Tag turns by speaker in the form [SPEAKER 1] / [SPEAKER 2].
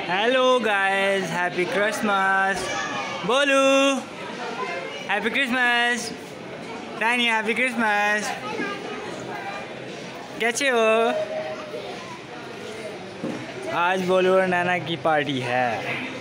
[SPEAKER 1] Hello guys, happy Christmas. बोलू happy Christmas. Tania happy Christmas. कैसे हो? आज बोलू और नैना की पार्टी है।